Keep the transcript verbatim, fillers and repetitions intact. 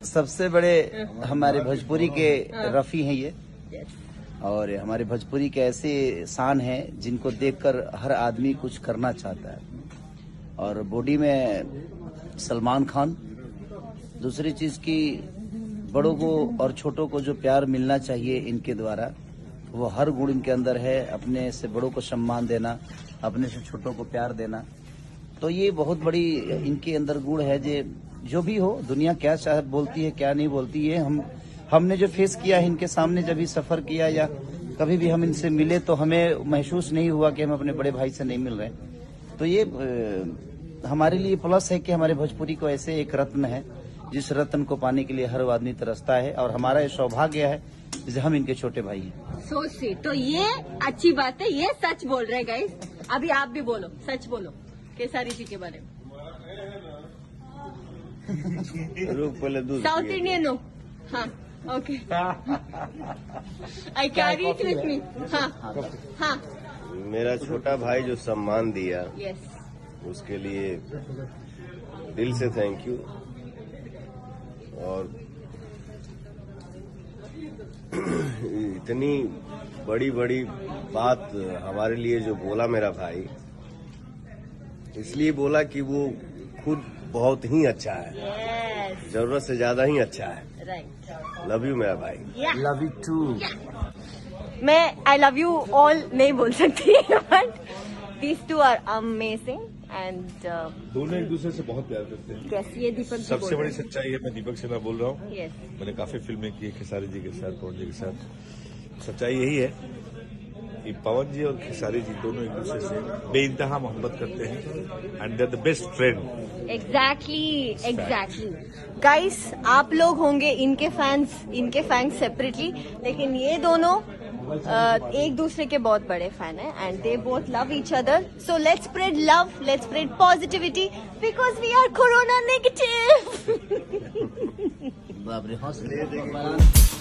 सबसे बड़े हमारे भोजपुरी के रफी हैं ये, और हमारे भोजपुरी के ऐसे शान हैं जिनको देखकर हर आदमी कुछ करना चाहता है। और बॉडी में सलमान खान। दूसरी चीज की बड़ों को और छोटों को जो प्यार मिलना चाहिए इनके द्वारा, वो हर गुण इनके अंदर है। अपने से बड़ों को सम्मान देना, अपने से छोटों को प्यार देना, तो ये बहुत बड़ी इनके अंदर गुण है। जे जो भी हो, दुनिया क्या चाह बोलती है क्या नहीं बोलती है, हम हमने जो फेस किया है इनके सामने, जब भी सफर किया या कभी भी हम इनसे मिले तो हमें महसूस नहीं हुआ कि हम अपने बड़े भाई से नहीं मिल रहे। तो ये आ, हमारे लिए प्लस है कि हमारे भोजपुरी को ऐसे एक रत्न है जिस रत्न को पाने के लिए हर आदमी तरसता है, और हमारा ये सौभाग्य है जैसे हम इनके छोटे भाई हैं। सो सी, तो ये अच्छी बात है, ये सच बोल रहे गाइस। अभी आप भी बोलो, सच बोलो केसारी जी के बारे में। साउथ इंडियन हो? हाँ, okay. I carry it with me. हाँ हाँ। मेरा छोटा भाई जो सम्मान दिया, यस, उसके लिए दिल से थैंक यू। और इतनी बड़ी बड़ी बात हमारे लिए जो बोला मेरा भाई, इसलिए बोला कि वो खुद बहुत ही अच्छा है, yes. जरूरत से ज्यादा ही अच्छा है। राइट, लव यू मेरा भाई। Love you too. मैं आई लव यू ऑल नहीं बोल सकती, but these two are amazing and दोनों एक दूसरे से बहुत प्यार करते हैं। कैसी है दीपक जी? सबसे बड़ी सच्चाई है, मैं दीपक सिन्हा बोल रहा हूँ। यस, मैंने काफी फिल्में की है खेसारी जी के साथ, पवन जी के साथ। सच्चाई यही है कि पवन जी और खेसारी जी दोनों एक दूसरे से बेइंतहा मोहब्बत करते हैं, and they are the best friend. Exactly exactly. Guys, आप लोग होंगे इनके फैंस, इनके फैंस सेपरेटली, लेकिन ये दोनों uh, एक दूसरे के बहुत बड़े फैन हैं, and they both love each other. So let's spread love, let's spread positivity, because we are corona negative. बाप रे, हौसले